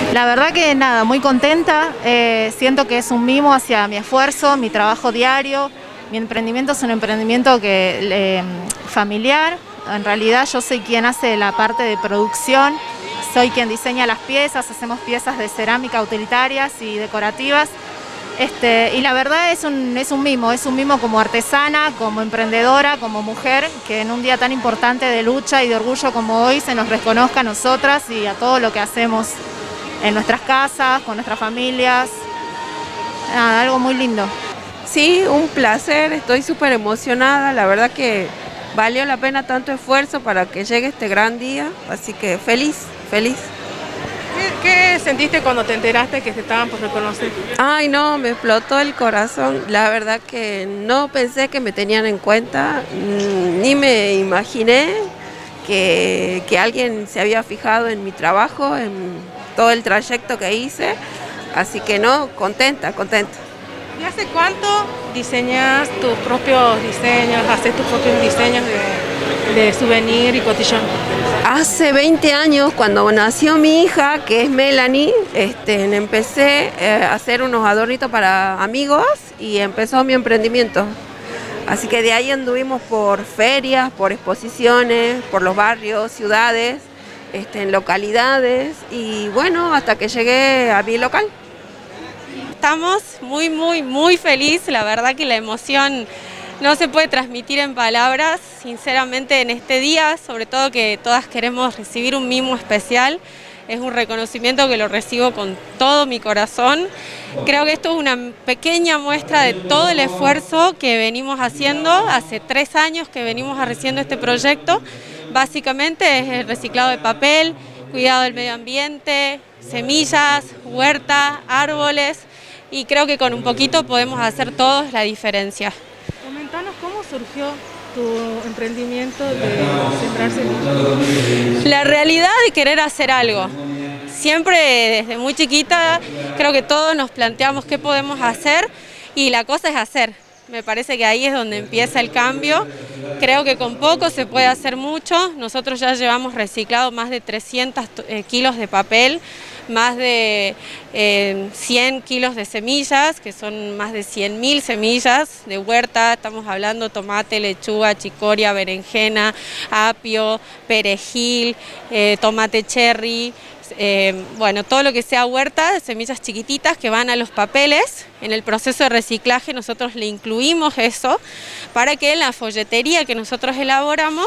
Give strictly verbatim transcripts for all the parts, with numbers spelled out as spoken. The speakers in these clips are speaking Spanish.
La verdad que nada, muy contenta, eh, siento que es un mimo hacia mi esfuerzo, mi trabajo diario. Mi emprendimiento es un emprendimiento que, eh, familiar. En realidad yo soy quien hace la parte de producción, soy quien diseña las piezas, hacemos piezas de cerámica utilitarias y decorativas. Este, y la verdad es un, es un mimo, es un mimo como artesana, como emprendedora, como mujer, que en un día tan importante de lucha y de orgullo como hoy se nos reconozca a nosotras y a todo lo que hacemos en nuestras casas, con nuestras familias. Nada, algo muy lindo. Sí, un placer, estoy súper emocionada, la verdad que valió la pena tanto esfuerzo para que llegue este gran día, así que feliz, feliz. ¿Qué, qué sentiste cuando te enteraste que te estaban por reconocer? Ay no, me explotó el corazón, la verdad que no pensé que me tenían en cuenta, ni me imaginé que, que alguien se había fijado en mi trabajo, en todo el trayecto que hice, así que no, contenta, contenta. ¿Y hace cuánto diseñas tus propios diseños, haces tus propios diseños de, de souvenir y cotillón? Hace veinte años, cuando nació mi hija, que es Melanie, este, empecé eh, a hacer unos adornitos para amigos y empezó mi emprendimiento. Así que de ahí anduvimos por ferias, por exposiciones, por los barrios, ciudades, este, en localidades y bueno, hasta que llegué a mi local. Estamos muy, muy, muy felices, la verdad que la emoción no se puede transmitir en palabras, sinceramente en este día, sobre todo que todas queremos recibir un mimo especial, es un reconocimiento que lo recibo con todo mi corazón. Creo que esto es una pequeña muestra de todo el esfuerzo que venimos haciendo, hace tres años que venimos haciendo este proyecto, básicamente es el reciclado de papel, cuidado del medio ambiente, semillas, huerta, árboles, y creo que con un poquito podemos hacer todos la diferencia. Comentanos cómo surgió tu emprendimiento de sembrar semillas. La realidad de querer hacer algo. Siempre desde muy chiquita creo que todos nos planteamos qué podemos hacer y la cosa es hacer. Me parece que ahí es donde empieza el cambio. Creo que con poco se puede hacer mucho. Nosotros ya llevamos reciclado más de trescientos kilos de papel, más de eh, cien kilos de semillas, que son más de cien mil semillas de huerta. Estamos hablando tomate, lechuga, chicoria, berenjena, apio, perejil, eh, tomate cherry. Eh, bueno, todo lo que sea huerta, semillas chiquititas que van a los papeles. En el proceso de reciclaje nosotros le incluimos eso para que en la folletería que nosotros elaboramos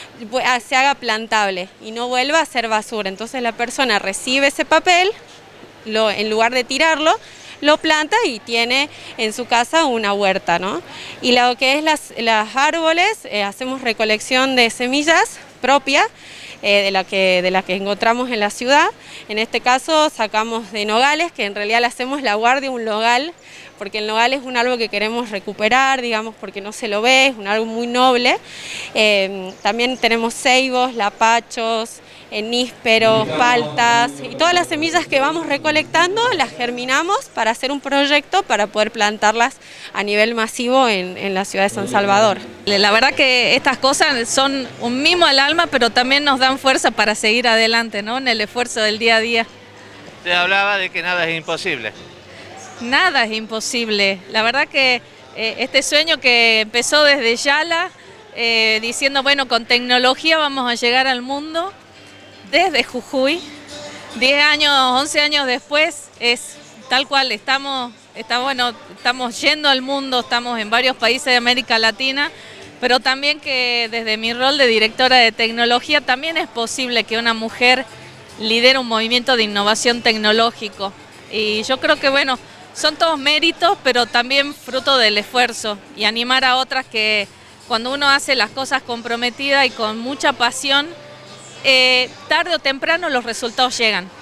se haga plantable y no vuelva a ser basura. Entonces la persona recibe ese papel, lo, en lugar de tirarlo, lo planta y tiene en su casa una huerta, ¿no? Y lo que es las, las árboles, eh, hacemos recolección de semillas propias, Eh, de, la que, de la que encontramos en la ciudad. En este caso sacamos de nogales, que en realidad le hacemos la guardia a un nogal, porque el nogal es un árbol que queremos recuperar, digamos, porque no se lo ve, es un árbol muy noble. Eh, también tenemos ceibos, lapachos, eh, nísperos, paltas, y todas las semillas que vamos recolectando las germinamos para hacer un proyecto para poder plantarlas a nivel masivo en, en la ciudad de San Salvador. La verdad que estas cosas son un mimo al alma, pero también nos dan fuerza para seguir adelante, ¿no? En el esfuerzo del día a día. Usted hablaba de que nada es imposible. Nada es imposible. La verdad que eh, este sueño que empezó desde Yala, eh, diciendo, bueno, con tecnología vamos a llegar al mundo, desde Jujuy, diez años, once años después, es tal cual, estamos, está, bueno, estamos yendo al mundo, estamos en varios países de América Latina, pero también que desde mi rol de directora de tecnología también es posible que una mujer lidere un movimiento de innovación tecnológico. Y yo creo que, bueno, son todos méritos, pero también fruto del esfuerzo y animar a otras que cuando uno hace las cosas comprometidas y con mucha pasión, eh, tarde o temprano los resultados llegan.